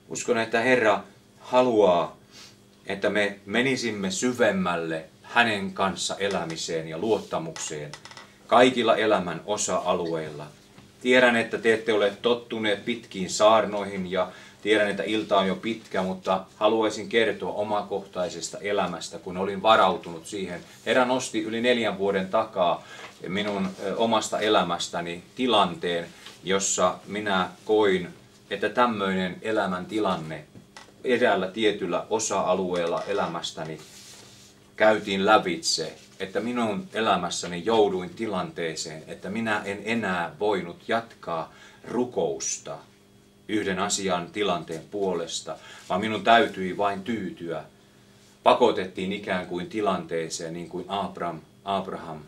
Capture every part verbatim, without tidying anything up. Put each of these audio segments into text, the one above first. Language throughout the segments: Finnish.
Uskon, että Herra haluaa, että me menisimme syvemmälle hänen kanssa elämiseen ja luottamukseen kaikilla elämän osa-alueilla. Tiedän, että te ette ole tottuneet pitkiin saarnoihin ja tiedän, että ilta on jo pitkä, mutta haluaisin kertoa omakohtaisesta elämästä, kun olin varautunut siihen. Herra nosti yli neljän vuoden takaa minun omasta elämästäni tilanteen, jossa minä koin, että tämmöinen elämäntilanne eräällä tietyllä osa-alueella elämästäni käytiin lävitse, että minun elämässäni jouduin tilanteeseen, että minä en enää voinut jatkaa rukousta yhden asian tilanteen puolesta, vaan minun täytyi vain tyytyä. Pakotettiin ikään kuin tilanteeseen, niin kuin Abraham, Abraham,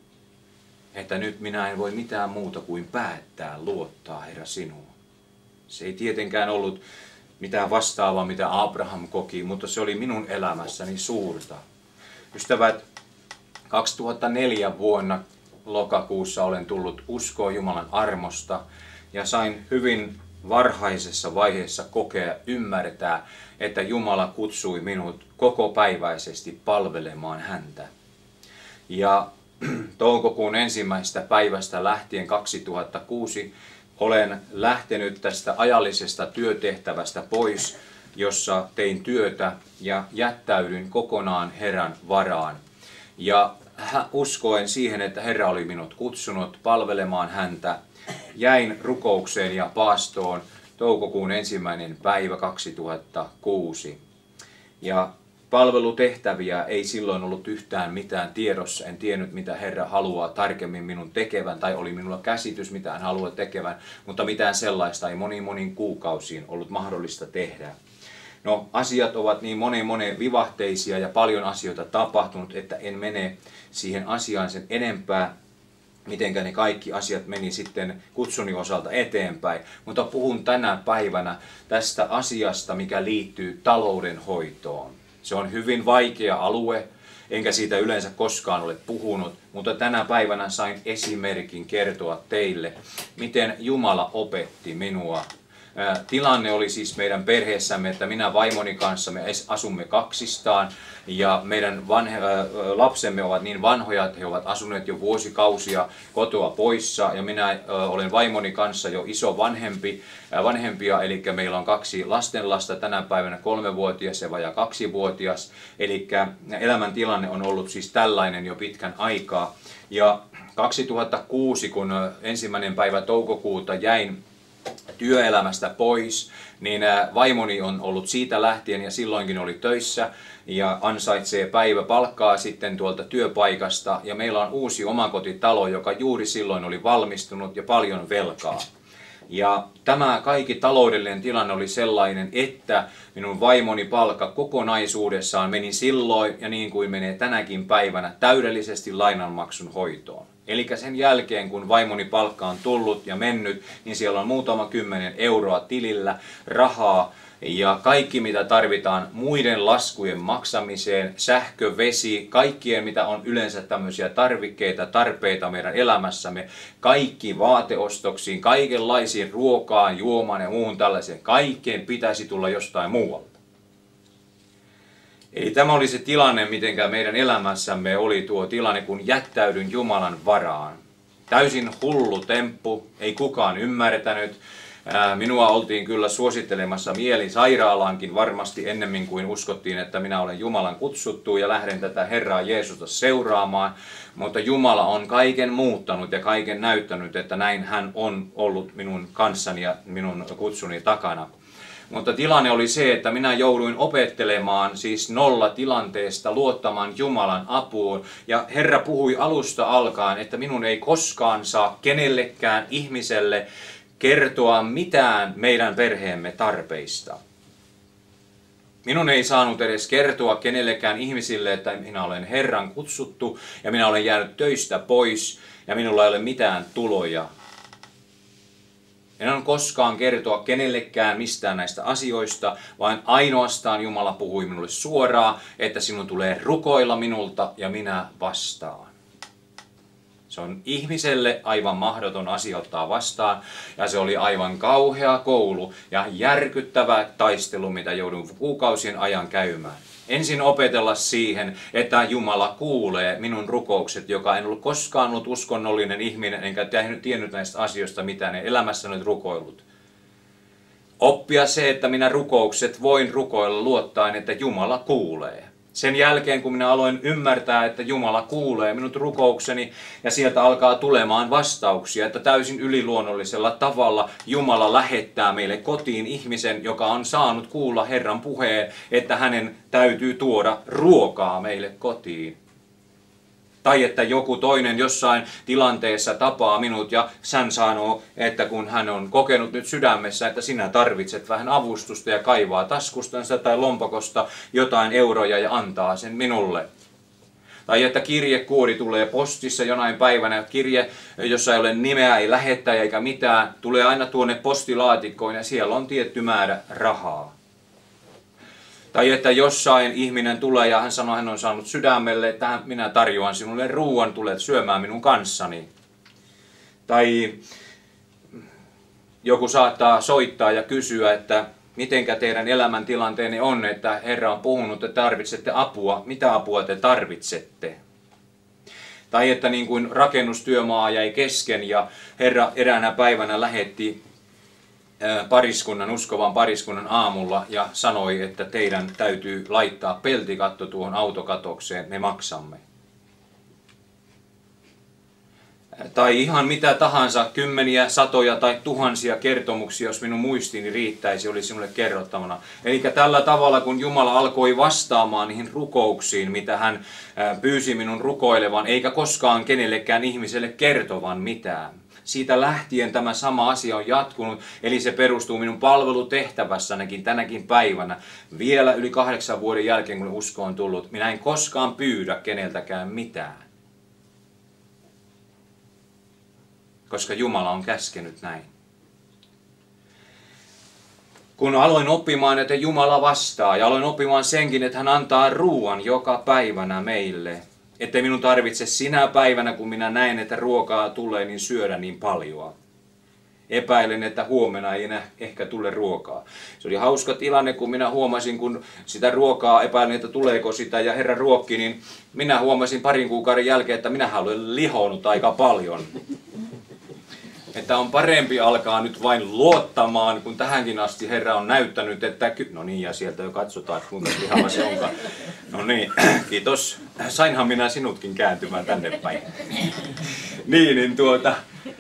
että nyt minä en voi mitään muuta kuin päättää luottaa, Herra, sinuun. Se ei tietenkään ollut mitään vastaavaa, mitä Abraham koki, mutta se oli minun elämässäni suurta. Ystävät, kaksituhattaneljä vuonna lokakuussa olen tullut uskoon Jumalan armosta ja sain hyvin varhaisessa vaiheessa kokea, ymmärtää, että Jumala kutsui minut kokopäiväisesti palvelemaan häntä. Ja toukokuun ensimmäisestä päivästä lähtien kaksituhattakuusi olen lähtenyt tästä ajallisesta työtehtävästä pois, jossa tein työtä ja jättäydyin kokonaan Herran varaan. Ja uskoen siihen, että Herra oli minut kutsunut palvelemaan häntä, jäin rukoukseen ja paastoon toukokuun ensimmäinen päivä kaksituhattakuusi. Ja palvelutehtäviä ei silloin ollut yhtään mitään tiedossa. En tiennyt, mitä Herra haluaa tarkemmin minun tekevän, tai oli minulla käsitys, mitä hän haluaa tekevän, mutta mitään sellaista ei moniin moniin kuukausiin ollut mahdollista tehdä. No, asiat ovat niin moneen moneen vivahteisia ja paljon asioita tapahtunut, että en mene siihen asiaan sen enempää, mitenkä ne kaikki asiat meni sitten kutsuni osalta eteenpäin. Mutta puhun tänä päivänä tästä asiasta, mikä liittyy taloudenhoitoon. Se on hyvin vaikea alue, enkä siitä yleensä koskaan ole puhunut, mutta tänä päivänä sain esimerkin kertoa teille, miten Jumala opetti minua. Tilanne oli siis meidän perheessämme, että minä vaimoni kanssa me asumme kaksistaan ja meidän vanhe, lapsemme ovat niin vanhoja, että he ovat asuneet jo vuosikausia kotoa poissa ja minä olen vaimoni kanssa jo iso vanhempi, vanhempia, eli meillä on kaksi lastenlasta tänä päivänä, kolmevuotias ja vajaa kaksivuotias, eli elämäntilanne on ollut siis tällainen jo pitkän aikaa. Ja kaksituhattakuusi, kun ensimmäinen päivä toukokuuta jäin työelämästä pois, niin vaimoni on ollut siitä lähtien ja silloinkin oli töissä ja ansaitsee päiväpalkkaa sitten tuolta työpaikasta ja meillä on uusi omakotitalo, joka juuri silloin oli valmistunut ja paljon velkaa. Ja tämä kaikki taloudellinen tilanne oli sellainen, että minun vaimoni palkka kokonaisuudessaan meni silloin ja niin kuin menee tänäkin päivänä täydellisesti lainanmaksun hoitoon. Eli sen jälkeen, kun vaimoni palkka on tullut ja mennyt, niin siellä on muutama kymmenen euroa tilillä rahaa ja kaikki mitä tarvitaan muiden laskujen maksamiseen, sähkö, vesi, kaikkien mitä on yleensä tämmöisiä tarvikkeita, tarpeita meidän elämässämme, kaikki vaateostoksiin, kaikenlaisiin ruokaan, juomaan ja muuhun tällaiseen, kaikkeen pitäisi tulla jostain muualta. Eli tämä oli se tilanne, mitenkä meidän elämässämme oli tuo tilanne, kun jättäydyin Jumalan varaan. Täysin hullu temppu, ei kukaan ymmärtänyt. Minua oltiin kyllä suosittelemassa mielisairaalaankin varmasti ennemmin kuin uskottiin, että minä olen Jumalan kutsuttu ja lähden tätä Herraa Jeesusta seuraamaan. Mutta Jumala on kaiken muuttanut ja kaiken näyttänyt, että näin hän on ollut minun kanssani ja minun kutsuni takana. Mutta tilanne oli se, että minä jouduin opettelemaan siis nolla tilanteesta luottamaan Jumalan apuun. Ja Herra puhui alusta alkaen, että minun ei koskaan saa kenellekään ihmiselle kertoa mitään meidän perheemme tarpeista. Minun ei saanut edes kertoa kenellekään ihmisille, että minä olen Herran kutsuttu ja minä olen jäänyt töistä pois ja minulla ei ole mitään tuloja. En ole koskaan kertoa kenellekään mistään näistä asioista, vaan ainoastaan Jumala puhui minulle suoraan, että sinun tulee rukoilla minulta ja minä vastaan. Se on ihmiselle aivan mahdoton asia ottaa vastaan, ja se oli aivan kauhea koulu ja järkyttävä taistelu, mitä joudun kuukausien ajan käymään. Ensin opetella siihen, että Jumala kuulee minun rukoukset, joka en ollut koskaan ollut uskonnollinen ihminen, enkä tiennyt näistä asioista mitään, en elämässäni ollut rukoillut. Oppia se, että minä rukoukset voin rukoilla luottaen, että Jumala kuulee. Sen jälkeen, kun minä aloin ymmärtää, että Jumala kuulee minut rukoukseni ja sieltä alkaa tulemaan vastauksia, että täysin yliluonnollisella tavalla Jumala lähettää meille kotiin ihmisen, joka on saanut kuulla Herran puheen, että hänen täytyy tuoda ruokaa meille kotiin. Tai että joku toinen jossain tilanteessa tapaa minut ja hän sanoo, että kun hän on kokenut nyt sydämessä, että sinä tarvitset vähän avustusta ja kaivaa taskustansa tai lompakosta jotain euroja ja antaa sen minulle. Tai että kirjekuori tulee postissa jonain päivänä, kirje, jossa ei ole nimeä, ei lähettäjä eikä mitään, tulee aina tuonne postilaatikkoon ja siellä on tietty määrä rahaa. Tai että jossain ihminen tulee ja hän sanoo, hän on saanut sydämelle, että minä tarjoan sinulle ruuan, tulet syömään minun kanssani. Tai joku saattaa soittaa ja kysyä, että mitenkä teidän elämäntilanteenne on, että Herra on puhunut, että tarvitsette apua. Mitä apua te tarvitsette? Tai että niin kuin rakennustyömaa jäi kesken ja Herra eräänä päivänä lähetti pariskunnan, uskovan pariskunnan aamulla ja sanoi, että teidän täytyy laittaa peltikatto tuohon autokatokseen, me maksamme. Tai ihan mitä tahansa, kymmeniä, satoja tai tuhansia kertomuksia, jos minun muistini riittäisi, oli sinulle kerrottavana. Eli tällä tavalla, kun Jumala alkoi vastaamaan niihin rukouksiin, mitä hän pyysi minun rukoilevan, eikä koskaan kenellekään ihmiselle kertovan mitään. Siitä lähtien tämä sama asia on jatkunut, eli se perustuu minun palvelutehtävässänikin tänäkin päivänä. Vielä yli kahdeksan vuoden jälkeen, kun usko on tullut, minä en koskaan pyydä keneltäkään mitään. Koska Jumala on käskenyt näin. Kun aloin oppimaan, että Jumala vastaa, ja aloin oppimaan senkin, että hän antaa ruuan joka päivänä meille, ettei minun tarvitse sinä päivänä, kun minä näen, että ruokaa tulee, niin syödä niin paljon. Epäilen, että huomenna ei enää ehkä tule ruokaa. Se oli hauska tilanne, kun minä huomasin, kun sitä ruokaa epäilen, että tuleeko sitä, ja Herra ruokki, niin minä huomasin parin kuukauden jälkeen, että minä olen lihonut aika paljon. Että on parempi alkaa nyt vain luottamaan, kun tähänkin asti Herra on näyttänyt, että... No niin, ja sieltä jo katsotaan, että kuinka lihava se onkaan. No niin, kiitos. Sainhan minä sinutkin kääntymään tänne päin. Niin, niin tuota...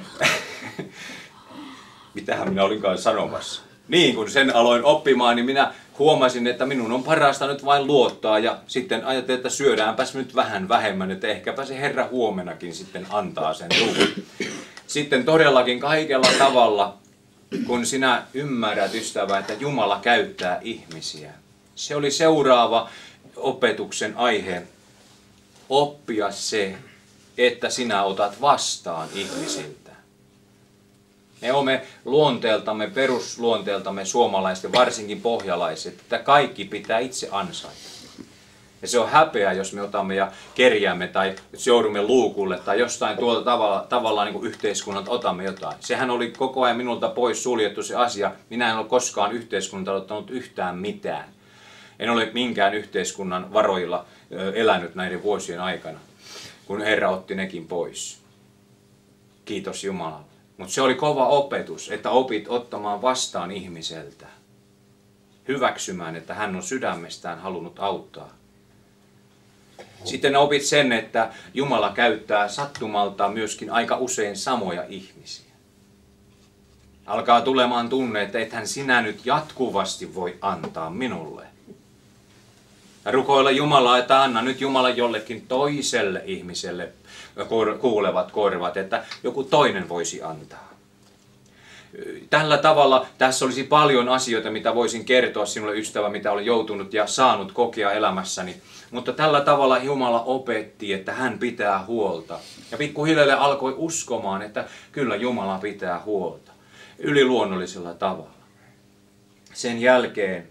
Mitähän minä olinkaan sanomassa? Niin, kun sen aloin oppimaan, niin minä huomasin, että minun on parasta nyt vain luottaa. Ja sitten ajattelin, että syödäänpäs nyt vähän vähemmän, että ehkäpä se Herra huomenakin sitten antaa sen ruuan. Sitten todellakin kaikella tavalla, kun sinä ymmärrät, ystävä, että Jumala käyttää ihmisiä. Se oli seuraava opetuksen aihe. Oppia se, että sinä otat vastaan ihmisiltä. Me olemme luonteeltamme, perusluonteeltamme suomalaiset, varsinkin pohjalaiset, että kaikki pitää itse ansaita. Ja se on häpeä, jos me otamme ja kerjäämme tai joudumme luukulle tai jostain tuolta tavalla, tavallaan niin kuin yhteiskunnalta otamme jotain. Sehän oli koko ajan minulta pois suljettu se asia. Minä en ole koskaan yhteiskunnalta ottanut yhtään mitään. En ole minkään yhteiskunnan varoilla elänyt näiden vuosien aikana, kun Herra otti nekin pois. Kiitos Jumalalle. Mutta se oli kova opetus, että opit ottamaan vastaan ihmiseltä. Hyväksymään, että hän on sydämestään halunnut auttaa. Sitten opit sen, että Jumala käyttää sattumalta myöskin aika usein samoja ihmisiä. Alkaa tulemaan tunne, että ethän sinä nyt jatkuvasti voi antaa minulle. Ja rukoilla Jumalaa, että anna nyt Jumala jollekin toiselle ihmiselle kuulevat korvat, että joku toinen voisi antaa. Tällä tavalla tässä olisi paljon asioita, mitä voisin kertoa sinulle ystävä, mitä olen joutunut ja saanut kokea elämässäni. Mutta tällä tavalla Jumala opetti, että hän pitää huolta. Ja pikkuhiljaa alkoi uskomaan, että kyllä Jumala pitää huolta. Yliluonnollisella tavalla. Sen jälkeen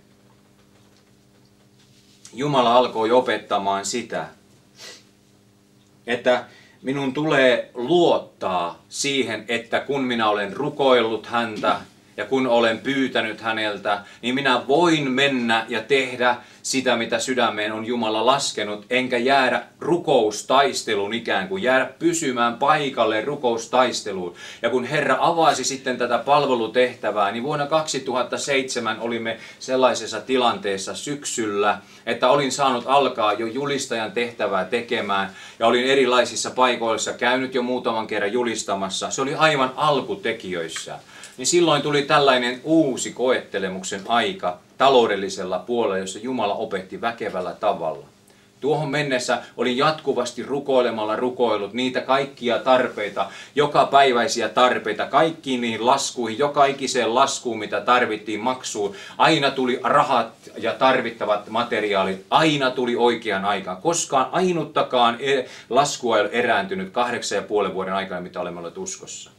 Jumala alkoi opettamaan sitä, että minun tulee luottaa siihen, että kun minä olen rukoillut häntä ja kun olen pyytänyt häneltä, niin minä voin mennä ja tehdä sitä, mitä sydämeen on Jumala laskenut, enkä jäädä rukoustaisteluun ikään kuin, jäädä pysymään paikalle rukoustaisteluun. Ja kun Herra avasi sitten tätä palvelutehtävää, niin vuonna kaksituhattaseitsemän olimme sellaisessa tilanteessa syksyllä, että olin saanut alkaa jo julistajan tehtävää tekemään ja olin erilaisissa paikoissa käynyt jo muutaman kerran julistamassa. Se oli aivan alkutekijöissä. Niin silloin tuli tällainen uusi koettelemuksen aika taloudellisella puolella, jossa Jumala opetti väkevällä tavalla. Tuohon mennessä olin jatkuvasti rukoilemalla rukoillut niitä kaikkia tarpeita, jokapäiväisiä tarpeita, kaikkiin niihin laskuihin, joka ikiseen laskuun, mitä tarvittiin maksuun. Aina tuli rahat ja tarvittavat materiaalit, aina tuli oikean aikaan. Koskaan ainuttakaan laskua ei ole erääntynyt kahdeksan ja puolen vuoden aikana, mitä olemme olleet uskossa.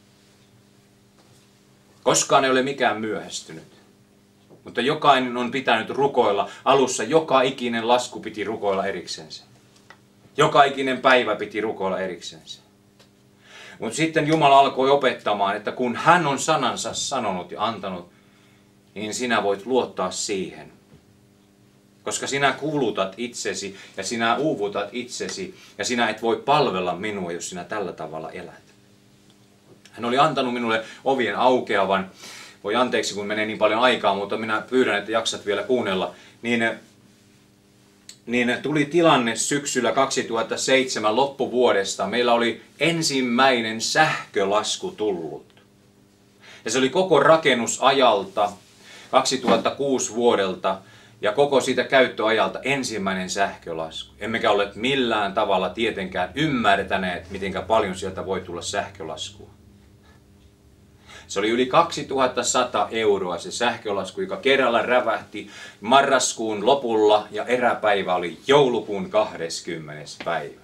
Koskaan ei ole mikään myöhästynyt. Mutta jokainen on pitänyt rukoilla. Alussa joka ikinen lasku piti rukoilla eriksensä. Joka ikinen päivä piti rukoilla eriksensä. Mutta sitten Jumala alkoi opettamaan, että kun hän on sanansa sanonut ja antanut, niin sinä voit luottaa siihen. Koska sinä kulutat itsesi ja sinä uuvutat itsesi ja sinä et voi palvella minua, jos sinä tällä tavalla elät. Hän oli antanut minulle ovien aukeavan. Voi anteeksi, kun menee niin paljon aikaa, mutta minä pyydän, että jaksat vielä kuunnella. Niin, niin tuli tilanne syksyllä kaksituhattaseitsemän loppuvuodesta. Meillä oli ensimmäinen sähkölasku tullut. Ja se oli koko rakennusajalta, kaksituhattakuusi vuodelta ja koko siitä käyttöajalta ensimmäinen sähkölasku. Emmekä ole millään tavalla tietenkään ymmärtäneet, miten paljon sieltä voi tulla sähkölaskua. Se oli yli kaksituhattasata euroa se sähkölasku, joka kerralla rävähti marraskuun lopulla ja eräpäivä oli joulukuun kahdeskymmenes päivä.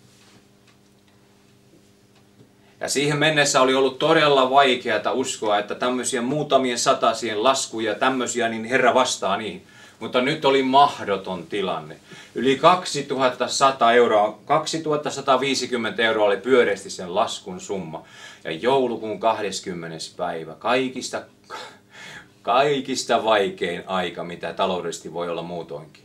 Ja siihen mennessä oli ollut todella vaikeata uskoa, että tämmöisiä muutamien satasien laskuja, tämmöisiä, niin Herra vastaa niihin. Mutta nyt oli mahdoton tilanne. Yli kaksituhattasata euroa, kaksituhattasataviisikymmentä euroa oli pyöreästi sen laskun summa. Ja joulukuun kahdeskymmenes päivä, kaikista, kaikista vaikein aika, mitä taloudellisesti voi olla muutoinkin.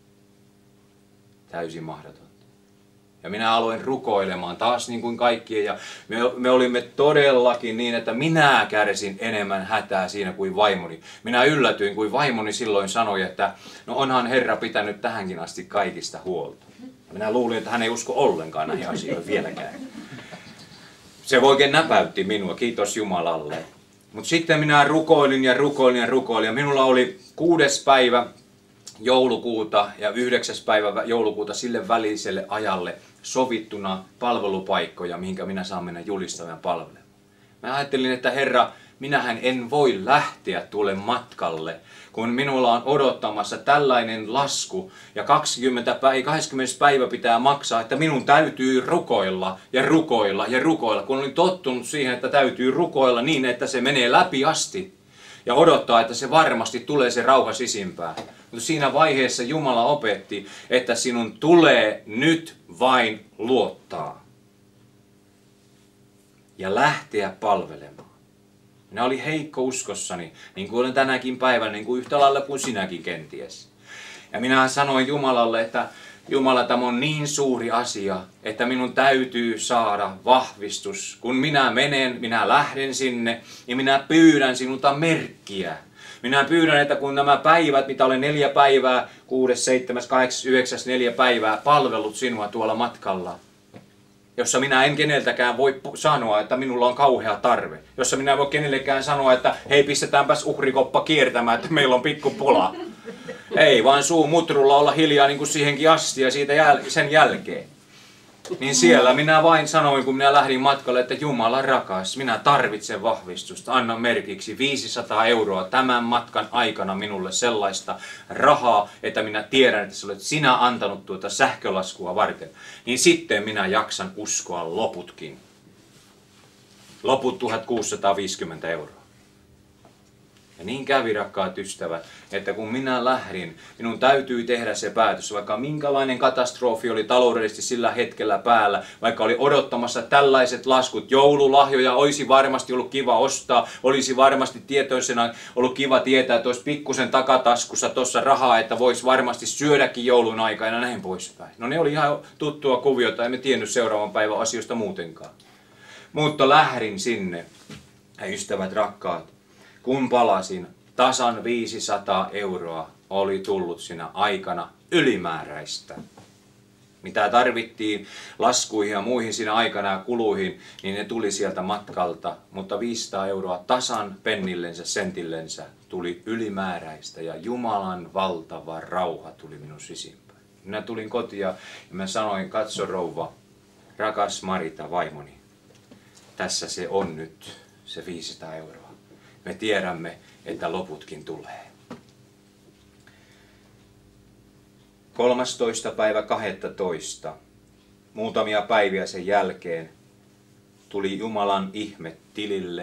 Täysin mahdotonta. Ja minä aloin rukoilemaan taas niin kuin kaikkien ja me, me olimme todellakin niin, että minä kärsin enemmän hätää siinä kuin vaimoni. Minä yllätyin, kuin vaimoni silloin sanoi, että no onhan Herra pitänyt tähänkin asti kaikista huolta. Ja minä luulin, että hän ei usko ollenkaan näihin asioihin vieläkään. Se oikein näpäytti minua, kiitos Jumalalle. Mutta sitten minä rukoilin ja rukoilin ja rukoilin ja minulla oli kuudes päivä joulukuuta ja yhdeksäs päivä joulukuuta sille väliselle ajalle sovittuna palvelupaikkoja, mihinkä minä saan mennä julistamaan palvelemaan. Mä ajattelin, että Herra, minähän en voi lähteä tuolle matkalle, kun minulla on odottamassa tällainen lasku ja kaksikymmentä päivä, kaksikymmentä päivä pitää maksaa, että minun täytyy rukoilla ja rukoilla ja rukoilla, kun olin tottunut siihen, että täytyy rukoilla niin, että se menee läpi asti ja odottaa, että se varmasti tulee se rauha sisimpään. Mutta siinä vaiheessa Jumala opetti, että sinun tulee nyt vain luottaa ja lähteä palvelemaan. Minä olin heikko uskossani, niin kuin olen tänäkin päivänä, niin kuin yhtä lailla kuin sinäkin kenties. Ja minä sanoin Jumalalle, että Jumala, tämä on niin suuri asia, että minun täytyy saada vahvistus. Kun minä menen, minä lähden sinne ja minä pyydän sinulta merkkiä. Minä pyydän, että kun nämä päivät, mitä olen neljä päivää, kuudes, seitsemäs, kahdeksas, yhdeksäs, neljä päivää palvellut sinua tuolla matkalla, jossa minä en keneltäkään voi sanoa, että minulla on kauhea tarve. Jossa minä en voi kenellekään sanoa, että hei, pistetäänpäs uhrikoppa kiertämään, että meillä on pikku pula. Ei, vaan suu mutrulla olla hiljaa niin kuin siihenkin asti ja siitä jäl- sen jälkeen. Niin siellä minä vain sanoin, kun minä lähdin matkalle, että Jumala rakas, minä tarvitsen vahvistusta. Anna merkiksi viisisataa euroa tämän matkan aikana minulle sellaista rahaa, että minä tiedän, että sä olet sinä antanut tuota sähkölaskua varten. Niin sitten minä jaksan uskoa loputkin. Loput tuhatkuusisataaviisikymmentä euroa. Ja niin kävi, rakkaat ystävät, että kun minä lähdin, minun täytyi tehdä se päätös, vaikka minkälainen katastrofi oli taloudellisesti sillä hetkellä päällä, vaikka oli odottamassa tällaiset laskut, joululahjoja olisi varmasti ollut kiva ostaa, olisi varmasti tietoisena ollut kiva tietää, että olisi pikkusen takataskussa tuossa rahaa, että voisi varmasti syödäkin joulun aikana ja näin poispäin. No ne oli ihan tuttua kuviota, emme tiennyt seuraavan päivän asioista muutenkaan. Mutta lähdin sinne, ja ystävät rakkaat, kun palasin, tasan viisisataa euroa oli tullut siinä aikana ylimääräistä. Mitä tarvittiin laskuihin ja muihin siinä aikana ja kuluihin, niin ne tuli sieltä matkalta. Mutta viisisataa euroa tasan pennillensä, sentillensä tuli ylimääräistä ja Jumalan valtava rauha tuli minun sisimpään. Minä tulin kotiin ja mä sanoin, katso rouva, rakas Marita vaimoni, tässä se on nyt se viisisataa euroa. Me tiedämme, että loputkin tulee. kolmastoista päivä kahdestoista, muutamia päiviä sen jälkeen, tuli Jumalan ihme tilille.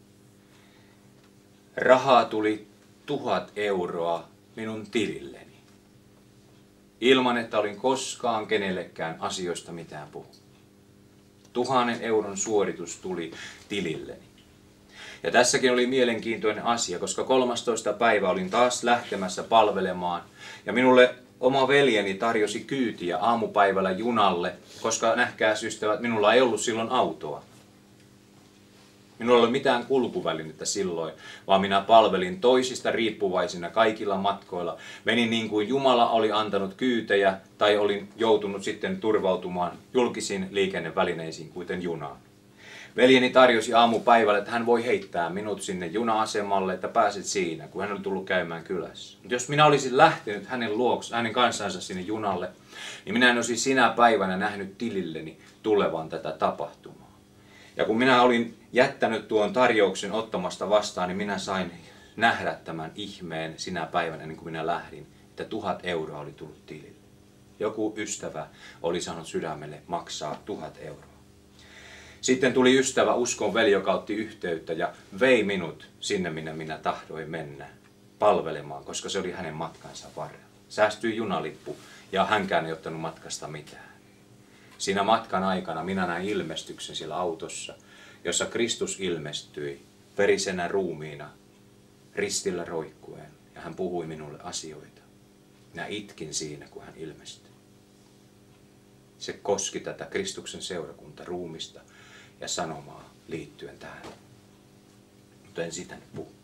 Rahaa tuli tuhat euroa minun tililleni. Ilman, että olin koskaan kenellekään asioista mitään puhunut. Tuhannen euron suoritus tuli tililleni. Ja tässäkin oli mielenkiintoinen asia, koska kolmastoista päivä olin taas lähtemässä palvelemaan. Ja minulle oma veljeni tarjosi kyytiä aamupäivällä junalle, koska nähkääs ystävät, minulla ei ollut silloin autoa. Minulla ei ollut mitään kulkuvälinettä silloin, vaan minä palvelin toisista riippuvaisina kaikilla matkoilla. Menin niin kuin Jumala oli antanut kyytejä, tai olin joutunut sitten turvautumaan julkisiin liikennevälineisiin, kuten junaan. Veljeni tarjosi aamupäivällä, että hän voi heittää minut sinne juna-asemalle, että pääset siinä, kun hän oli tullut käymään kylässä. Mutta jos minä olisin lähtenyt hänen luokse, hänen kanssansa sinne junalle, niin minä en olisi sinä päivänä nähnyt tililleni tulevan tätä tapahtumaa. Ja kun minä olin jättänyt tuon tarjouksen ottamasta vastaan, niin minä sain nähdä tämän ihmeen sinä päivänä, ennen kuin minä lähdin, että tuhat euroa oli tullut tilille. Joku ystävä oli saanut sydämelle maksaa tuhat euroa. Sitten tuli ystävä, uskon veli, joka otti yhteyttä ja vei minut sinne, minne minä tahdoin mennä palvelemaan, koska se oli hänen matkansa varrella. Säästyi junalippu ja hänkään ei ottanut matkasta mitään. Siinä matkan aikana minä näin ilmestyksen siellä autossa, jossa Kristus ilmestyi verisenä ruumiina ristillä roikkuen ja hän puhui minulle asioita. Minä itkin siinä, kun hän ilmestyi. Se koski tätä Kristuksen seurakunta ruumista ja sanomaa liittyen tähän. Mutta en sitä nyt puhu.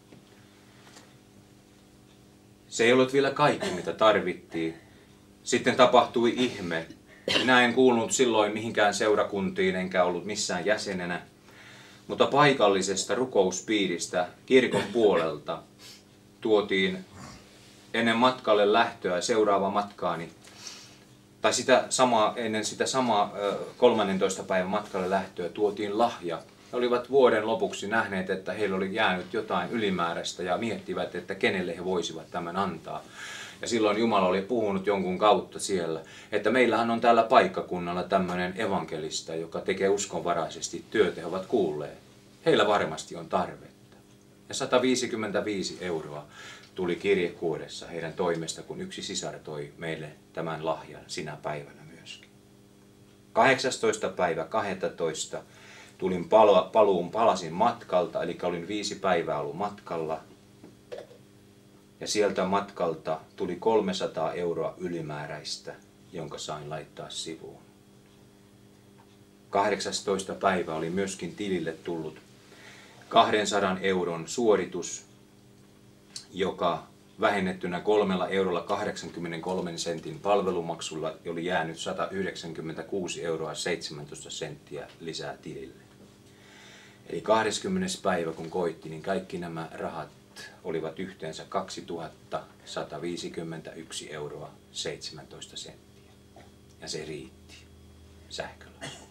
Se ei ollut vielä kaikki, mitä tarvittiin. Sitten tapahtui ihme. Minä en kuulunut silloin mihinkään seurakuntiin, enkä ollut missään jäsenenä. Mutta paikallisesta rukouspiiristä kirkon puolelta tuotiin ennen matkalle lähtöä seuraava matkaani. Tai sitä samaa, ennen sitä samaa kolmannentoista päivän matkalle lähtöä tuotiin lahja. He olivat vuoden lopuksi nähneet, että heillä oli jäänyt jotain ylimääräistä ja miettivät, että kenelle he voisivat tämän antaa. Ja silloin Jumala oli puhunut jonkun kautta siellä, että meillähän on täällä paikkakunnalla tämmöinen evankelista, joka tekee uskonvaraisesti työtä, he ovat kuulleet. Heillä varmasti on tarvetta. Ja sata viisikymmentäviisi euroa tuli kirjekuoressa heidän toimesta, kun yksi sisar toi meille tämän lahjan sinä päivänä myöskin. kahdeksastoista päivä kahdestoista tulin paluun, palasin matkalta, eli olin viisi päivää ollut matkalla. Ja sieltä matkalta tuli kolmesataa euroa ylimääräistä, jonka sain laittaa sivuun. kahdeksastoista päivä oli myöskin tilille tullut kahdensadan euron suoritus, joka vähennettynä kolmella eurolla kahdeksankymmentäkolme sentin palvelumaksulla oli jäänyt sata yhdeksänkymmentäkuusi euroa seitsemäntoista senttiä lisää tilille. Eli kahdeskymmenes päivä kun koitti, niin kaikki nämä rahat olivat yhteensä kaksituhatta sata viisikymmentäyksi euroa seitsemäntoista senttiä. Ja se riitti sähkölasku.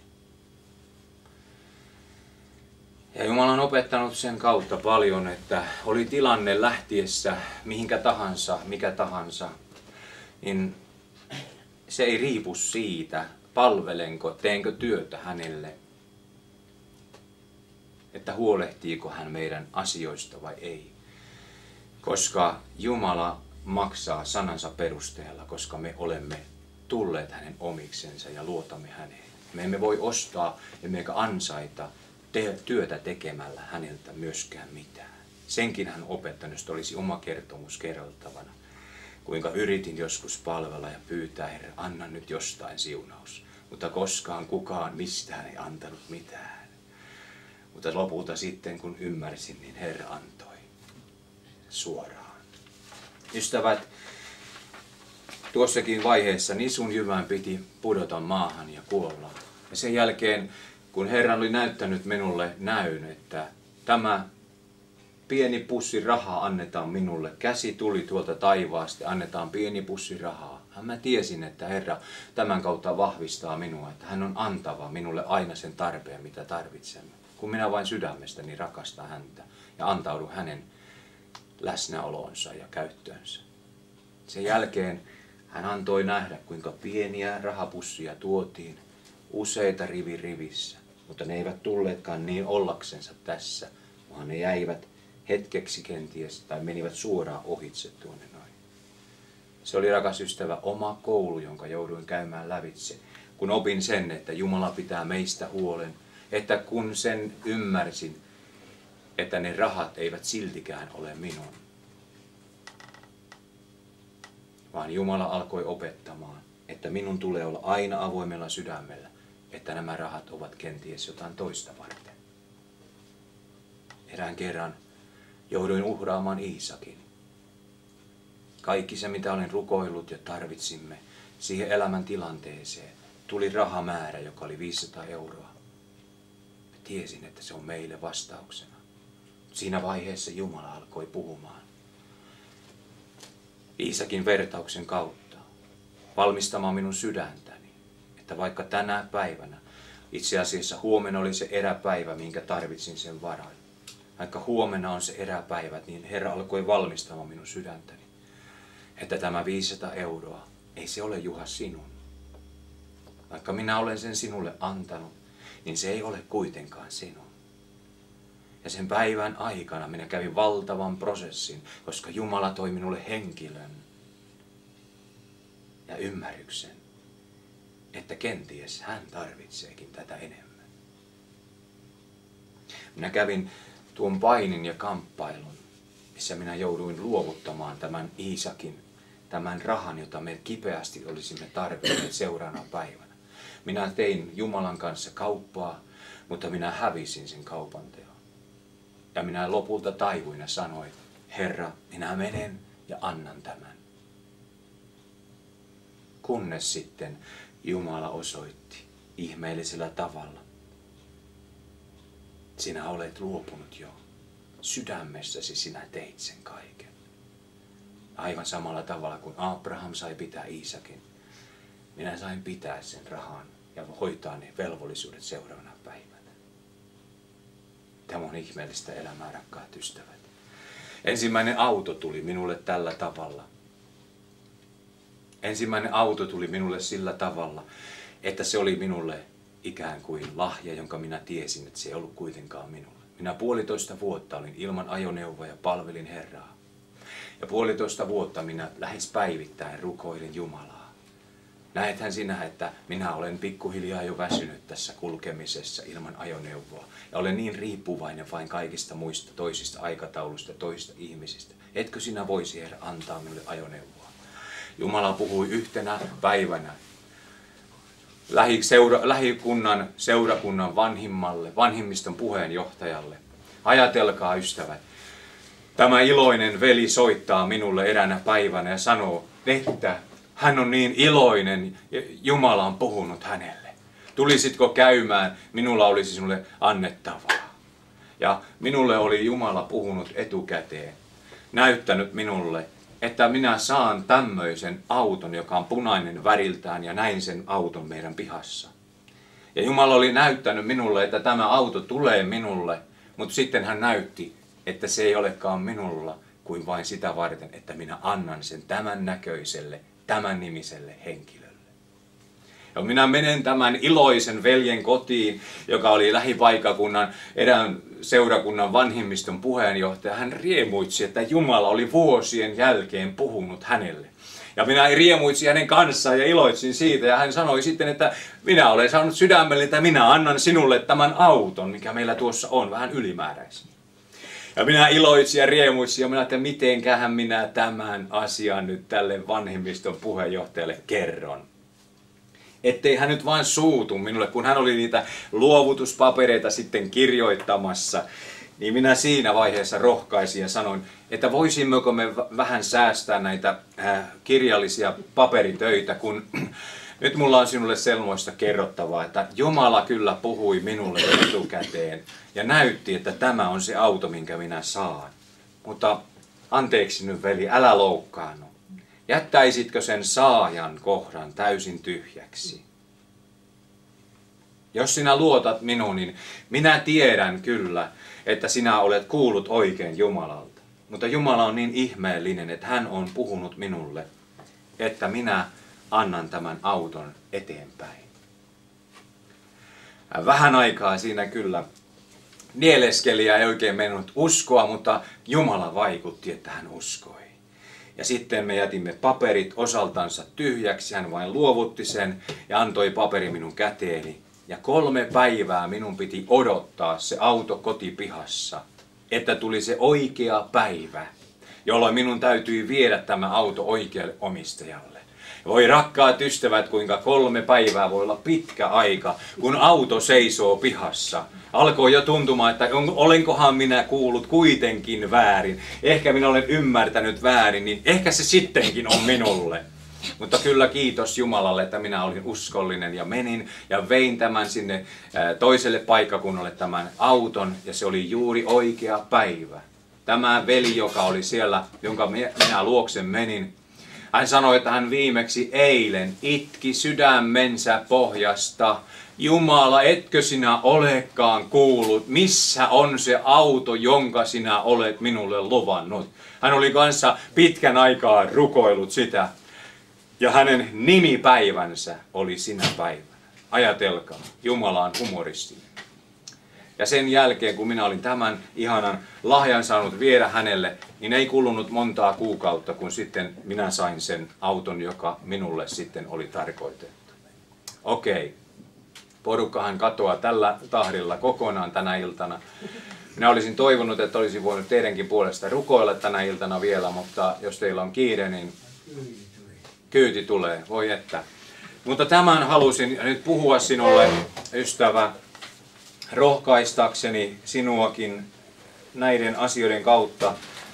Ja Jumala on opettanut sen kautta paljon, että oli tilanne lähtiessä mihinkä tahansa, mikä tahansa, niin se ei riipu siitä, palvelenko, teenkö työtä hänelle, että huolehtiiko hän meidän asioista vai ei. koska Jumala maksaa sanansa perusteella, koska me olemme tulleet hänen omiksensa ja luotamme häneen. Me emme voi ostaa emmekä ansaita te- työtä tekemällä häneltä myöskään mitään. Senkin hän opettanut, että olisi oma kertomus kerrottavana. Kuinka yritin joskus palvella ja pyytää, Herra, anna nyt jostain siunaus. Mutta koskaan kukaan mistään ei antanut mitään. Mutta lopulta sitten kun ymmärsin, niin Herra antoi suoraan. Ystävät, tuossakin vaiheessa nisun jyvän piti pudota maahan ja kuolla. Ja sen jälkeen, kun Herra oli näyttänyt minulle näyn, että tämä pieni pussi rahaa annetaan minulle, käsi tuli tuolta taivaasta, annetaan pieni pussi rahaa. Mä tiesin, että Herra tämän kautta vahvistaa minua, että hän on antava minulle aina sen tarpeen, mitä tarvitsemme. Kun minä vain sydämestäni rakastan häntä ja antaudun hänen läsnäolonsa ja käyttöönsä. Sen jälkeen hän antoi nähdä, kuinka pieniä rahapussia tuotiin useita rivi rivissä, mutta ne eivät tulleetkaan niin ollaksensa tässä, vaan ne jäivät hetkeksi kenties tai menivät suoraan ohitse tuonne noin. Se oli, rakas ystävä, oma koulu, jonka jouduin käymään lävitse, kun opin sen, että Jumala pitää meistä huolen, että kun sen ymmärsin, että ne rahat eivät siltikään ole minun, vaan Jumala alkoi opettamaan, että minun tulee olla aina avoimella sydämellä, että nämä rahat ovat kenties jotain toista varten. Erään kerran jouduin uhraamaan Iisakin. Kaikki se, mitä olen rukoillut ja tarvitsimme siihen elämän tilanteeseen, tuli rahamäärä, joka oli viisisataa euroa. Tiesin, että se on meille vastauksena. Siinä vaiheessa Jumala alkoi puhumaan Iisakin vertauksen kautta, valmistamaan minun sydäntäni, että vaikka tänä päivänä, itse asiassa huomenna oli se eräpäivä, minkä tarvitsin sen varan. Vaikka huomenna on se eräpäivä, niin Herra alkoi valmistamaan minun sydäntäni, että tämä viisisataa euroa, ei se ole, Juha, sinun. Vaikka minä olen sen sinulle antanut, niin se ei ole kuitenkaan sinun. Ja sen päivän aikana minä kävin valtavan prosessin, koska Jumala toi minulle henkilön ja ymmärryksen, että kenties hän tarvitseekin tätä enemmän. Minä kävin tuon painin ja kamppailun, missä minä jouduin luovuttamaan tämän Iisakin, tämän rahan, jota me kipeästi olisimme tarvinneet seuraavana päivänä. Minä tein Jumalan kanssa kauppaa, mutta minä hävisin sen kaupanteon. Ja minä lopulta taivuin ja sanoin, Herra, minä menen ja annan tämän. Kunnes sitten Jumala osoitti ihmeellisellä tavalla. Sinä olet luopunut jo. Sydämessäsi sinä teit sen kaiken. Aivan samalla tavalla kuin Abraham sai pitää Iisakin. Minä sain pitää sen rahan ja hoitaa ne velvollisuudet seuraavana päivänä. Tämä on ihmeellistä elämää, rakkaat ystävät. Ensimmäinen auto tuli minulle tällä tavalla. Ensimmäinen auto tuli minulle sillä tavalla, että se oli minulle ikään kuin lahja, jonka minä tiesin, että se ei ollut kuitenkaan minulle. Minä puolitoista vuotta olin ilman ajoneuvoa ja palvelin Herraa. Ja puolitoista vuotta minä lähes päivittäin rukoilin Jumalaa. Näethän sinä, että minä olen pikkuhiljaa jo väsynyt tässä kulkemisessa ilman ajoneuvoa. Ja olen niin riippuvainen vain kaikista muista toisista aikataulusta, toisista ihmisistä. Etkö sinä voisi, Herra, antaa minulle ajoneuvoa? Jumala puhui yhtenä päivänä lähiseura, lähikunnan, seurakunnan vanhimmalle, vanhimmiston puheenjohtajalle. Ajatelkaa, ystävät, tämä iloinen veli soittaa minulle eräänä päivänä ja sanoo, että hän on niin iloinen, Jumala on puhunut hänelle. Tulisitko käymään, minulla olisi sinulle annettavaa. Ja minulle oli Jumala puhunut etukäteen, näyttänyt minulle, että minä saan tämmöisen auton, joka on punainen väriltään, ja näin sen auton meidän pihassa. Ja Jumala oli näyttänyt minulle, että tämä auto tulee minulle, mutta sitten hän näytti, että se ei olekaan minulla kuin vain sitä varten, että minä annan sen tämän näköiselle, tämän nimiselle henkilölle. Ja minä menen tämän iloisen veljen kotiin, joka oli lähipaikakunnan erään seurakunnan vanhimmiston puheenjohtaja, hän riemuitsi, että Jumala oli vuosien jälkeen puhunut hänelle. Ja minä riemuitsin hänen kanssaan ja iloitsin siitä. Ja hän sanoi sitten, että minä olen saanut sydämelle, että minä annan sinulle tämän auton, mikä meillä tuossa on, vähän ylimääräisen. Ja minä iloitsin ja riemuitsin ja minä että mitenkähän minä tämän asian nyt tälle vanhimmiston puheenjohtajalle kerron. Ettei hän nyt vain suutu minulle, kun hän oli niitä luovutuspapereita sitten kirjoittamassa. Niin minä siinä vaiheessa rohkaisin ja sanoin, että voisimmeko me vähän säästää näitä kirjallisia paperitöitä, kun nyt mulla on sinulle selmoista kerrottavaa, että Jumala kyllä puhui minulle etukäteen ja näytti, että tämä on se auto, minkä minä saan. Mutta anteeksi nyt veli, älä loukkaannu. Jättäisitkö sen saajan kohdan täysin tyhjäksi? Jos sinä luotat minuun, niin minä tiedän kyllä, että sinä olet kuullut oikein Jumalalta. Mutta Jumala on niin ihmeellinen, että hän on puhunut minulle, että minä annan tämän auton eteenpäin. Vähän aikaa siinä kyllä nieleskeli ja ei oikein mennyt uskoa, mutta Jumala vaikutti, että hän uskoi. Ja sitten me jätimme paperit osaltansa tyhjäksi, hän vain luovutti sen ja antoi paperi minun käteeni. Ja kolme päivää minun piti odottaa se auto kotipihassa, että tuli se oikea päivä, jolloin minun täytyi viedä tämä auto oikealle omistajalle. Voi rakkaat ystävät, kuinka kolme päivää voi olla pitkä aika, kun auto seisoo pihassa. Alkoi jo tuntumaan, että olenkohan minä kuullut kuitenkin väärin. Ehkä minä olen ymmärtänyt väärin, niin ehkä se sittenkin on minulle. Mutta kyllä kiitos Jumalalle, että minä olin uskollinen ja menin ja vein tämän sinne toiselle paikkakunnalle tämän auton ja se oli juuri oikea päivä. Tämä veli, joka oli siellä, jonka minä luoksen menin, hän sanoi, että hän viimeksi eilen itki sydämensä pohjasta. Jumala, etkö sinä olekaan kuullut, missä on se auto, jonka sinä olet minulle luvannut? Hän oli kanssa pitkän aikaa rukoillut sitä. Ja hänen nimipäivänsä oli sinä päivänä. Ajatelkaa, Jumala on humoristinen. Ja sen jälkeen, kun minä olin tämän ihanan lahjan saanut viedä hänelle, niin ei kulunut montaa kuukautta, kun sitten minä sain sen auton, joka minulle sitten oli tarkoitettu. Okei, porukkahan katoaa tällä tahdilla kokonaan tänä iltana. Minä olisin toivonut, että olisin voinut teidänkin puolesta rukoilla tänä iltana vielä, mutta jos teillä on kiire, niin kyyti tulee, voi että. Mutta tämän halusin nyt puhua sinulle, ystävä, rohkaistakseni sinuakin näiden asioiden kautta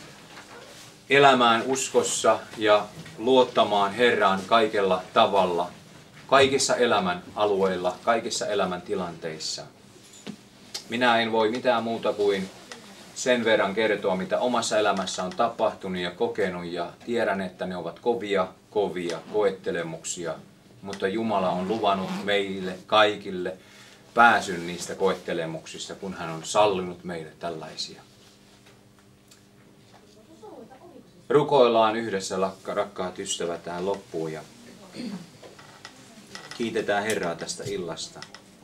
elämään uskossa ja luottamaan Herraan kaikella tavalla, kaikissa elämän alueilla, kaikissa elämän tilanteissa. Minä en voi mitään muuta kuin sen verran kertoa, mitä omassa elämässä on tapahtunut ja kokenut, ja tiedän, että ne ovat kovia, kovia koettelemuksia, mutta Jumala on luvannut meille kaikille pääsyn niistä koettelemuksista, kun hän on sallinut meille tällaisia. Rukoillaan yhdessä, rakkaat ystävät, tähän loppuun ja kiitetään Herraa tästä illasta.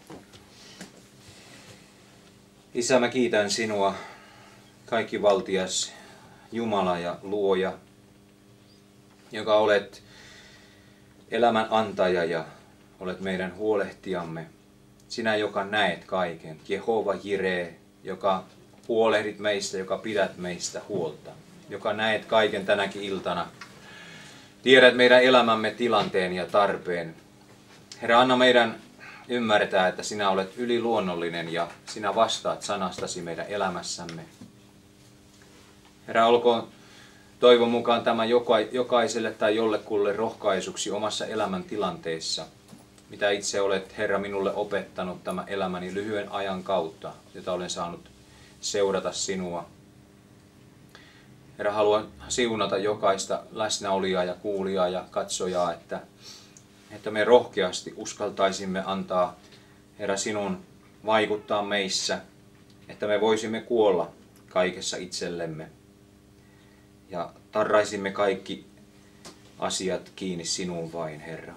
Isä, mä kiitän sinua, kaikkivaltias Jumala ja luoja, joka olet elämän antaja ja olet meidän huolehtijamme. Sinä, joka näet kaiken, Jehova Jireh, joka huolehdit meistä, joka pidät meistä huolta, joka näet kaiken tänäkin iltana. Tiedät meidän elämämme tilanteen ja tarpeen. Herra, anna meidän ymmärtää, että sinä olet yliluonnollinen ja sinä vastaat sanastasi meidän elämässämme. Herra, olkoon toivon mukaan tämä jokaiselle tai jollekulle rohkaisuksi omassa elämäntilanteessa, mitä itse olet, Herra, minulle opettanut tämän elämäni lyhyen ajan kautta, jota olen saanut seurata sinua. Herra, haluan siunata jokaista läsnäolijaa ja kuulijaa ja katsojaa, että, että me rohkeasti uskaltaisimme antaa, Herra, sinun vaikuttaa meissä, että me voisimme kuolla kaikessa itsellemme ja tarraisimme kaikki asiat kiinni sinuun vain, Herra.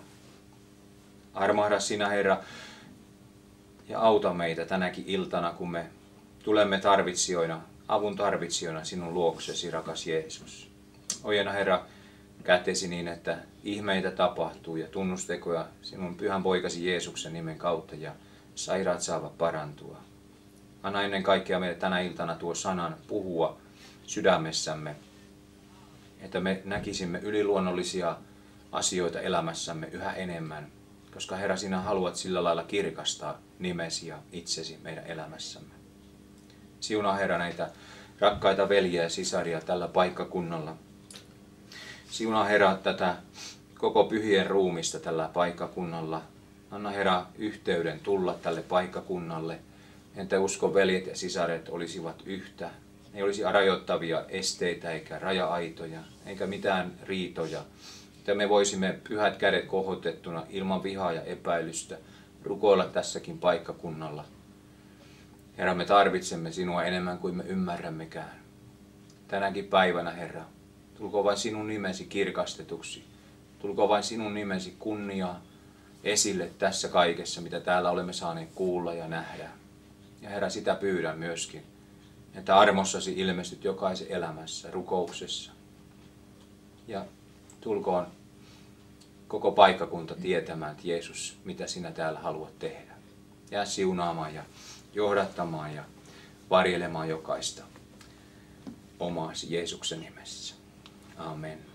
Armahda sinä, Herra, ja auta meitä tänäkin iltana, kun me tulemme tarvitsijoina, avun tarvitsijoina sinun luoksesi, rakas Jeesus. Ojenna Herra kätesi niin, että ihmeitä tapahtuu ja tunnustekoja sinun pyhän poikasi Jeesuksen nimen kautta ja sairaat saavat parantua. Anna ennen kaikkea meille tänä iltana tuo sanan puhua sydämessämme, että me näkisimme yliluonnollisia asioita elämässämme yhä enemmän, koska Herra, sinä haluat sillä lailla kirkastaa nimesi ja itsesi meidän elämässämme. Siunaa Herra näitä rakkaita veljiä ja sisaria tällä paikkakunnalla. Siunaa Herra tätä koko pyhien ruumista tällä paikkakunnalla. Anna Herra yhteyden tulla tälle paikkakunnalle, että uskon veljet ja sisaret olisivat yhtä. Ei olisi rajoittavia esteitä eikä raja-aitoja eikä mitään riitoja. Että me voisimme pyhät kädet kohotettuna ilman vihaa ja epäilystä rukoilla tässäkin paikkakunnalla. Herra, me tarvitsemme sinua enemmän kuin me ymmärrämmekään. Tänäkin päivänä, Herra, tulkoon vain sinun nimesi kirkastetuksi. Tulkoon vain sinun nimesi kunnia esille tässä kaikessa, mitä täällä olemme saaneet kuulla ja nähdä. Ja Herra, sitä pyydän myöskin, että armossasi ilmestyt jokaisen elämässä, rukouksessa. Ja tulkoon koko paikkakunta tietämään, että Jeesus, mitä sinä täällä haluat tehdä. Jää siunaamaan ja johdattamaan ja varjelemaan jokaista omaasi Jeesuksen nimessä. Amen.